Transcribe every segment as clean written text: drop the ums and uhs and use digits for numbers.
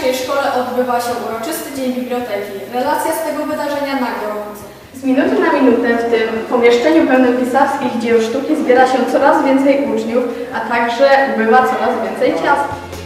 naszej szkole odbywa się uroczysty Dzień Biblioteki. Relacja z tego wydarzenia na gorąco. Z minuty na minutę w tym pomieszczeniu pełnym pisarskich dzieł sztuki zbiera się coraz więcej uczniów, a także bywa coraz więcej ciast.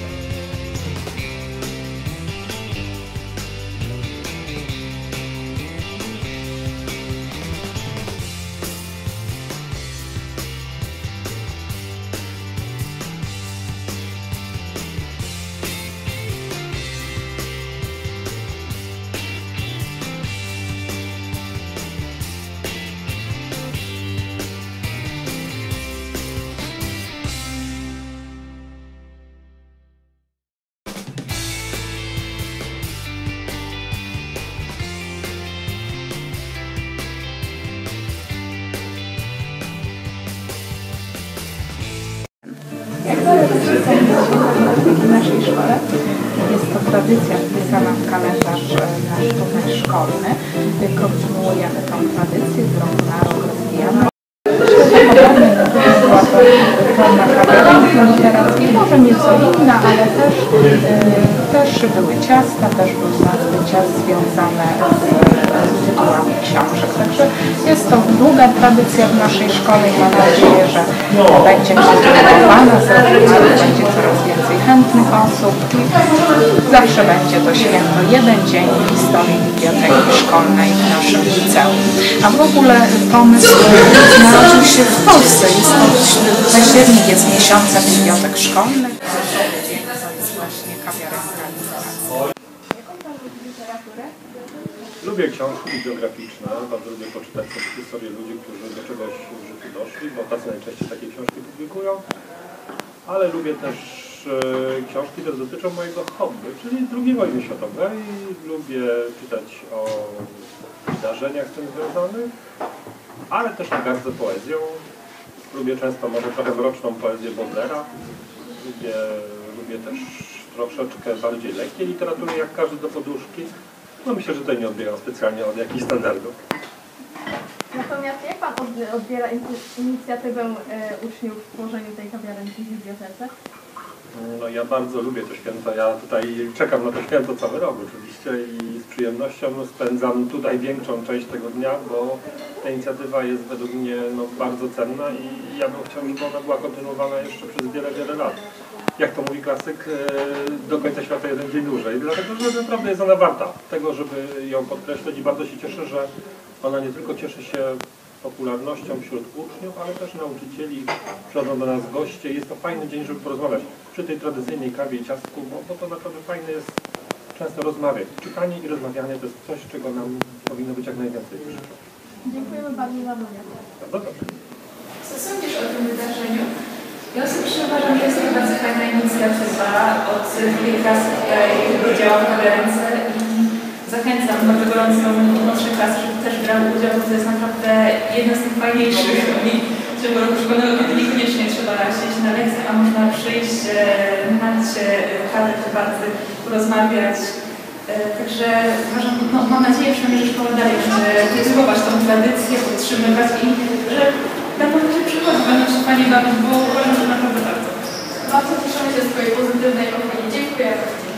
W naszej szkole jest to tradycja wpisana w kalendarz nasz szkolny. Kontynuujemy tą tradycję, z roku na rok rozwijamy. Była to forma kawiarenki literackiej, może nieco inna, ale też były ciasta, też były nazwy ciast związane z tytułami książek. Także jest to długa tradycja w naszej szkole i mam nadzieję, że będzie kontynuowana, z roku na rok będzie coraz więcej chętnych osób i zawsze będzie to święto, jeden dzień w historii biblioteki szkolnej w naszym liceum. A w ogóle pomysł narodził się w Polsce. Październik jest miesiącem bibliotek szkolnych. Dzień to jest właśnie kawiarenka literacka. Jaką pan lubi literaturę? Lubię książki biograficzne, bardzo lubię poczytać sobie historię ludzi, którzy do czegoś w życiu doszli, bo tacy najczęściej takie książki publikują, ale lubię też książki, które dotyczą mojego hobby, czyli II wojny światowej. Lubię czytać o wydarzeniach z tym związanych, ale też pogardzę poezją. Lubię często może trochę mroczną poezję Baudelaira. Lubię też troszeczkę bardziej lekkiej literatury, jak każdy do poduszki. No myślę, że tutaj nie odbiegam specjalnie od jakichś standardów. Natomiast jak pan odbiera inicjatywę uczniów w tworzeniu tej kawiarenki w bibliotece? No ja bardzo lubię to święto. Ja tutaj czekam na to święto cały rok oczywiście i z przyjemnością spędzam tutaj większą część tego dnia, bo ta inicjatywa jest według mnie bardzo cenna i ja bym chciał, żeby ona była kontynuowana jeszcze przez wiele, wiele lat. Jak to mówi klasyk, do końca świata jeden dzień dłużej, dlatego że naprawdę jest ona warta tego, żeby ją podkreślić i bardzo się cieszę, że ona nie tylko cieszy się popularnością wśród uczniów, ale też nauczycieli, przychodzą do nas goście. Jest to fajny dzień, żeby porozmawiać przy tej tradycyjnej kawie i ciastku, bo to naprawdę fajne jest często rozmawiać. Czytanie i rozmawianie to jest coś, czego nam powinno być jak najwięcej w życiu. Dziękujemy bardzo za wywiad. Bardzo dobrze. Co sądzisz o tym wydarzeniu? Ja osobiście uważam, że jest to bardzo fajna inicjatywa. Od drugiej klasy tutaj działam w kawiarence i zachęcam bardzo gorąco młodsze klasy, żeby też brały udział, bo to jest naprawdę jedna z tych fajniejszych dni w ciągu roku szkolnego, kiedy niekoniecznie trzeba siedzieć na lekcję, a można przyjść, napić się kawy, debaty, porozmawiać. Także uważam, mam nadzieję przynajmniej, że szkoła dalej będzie kultywować tą tradycję, podtrzymywać i że będą ludzie przychodzić, będą się fajnie bawić, bo uważam, że naprawdę warto. Bardzo cieszymy się z twojej pozytywnej opinii. Dziękuję.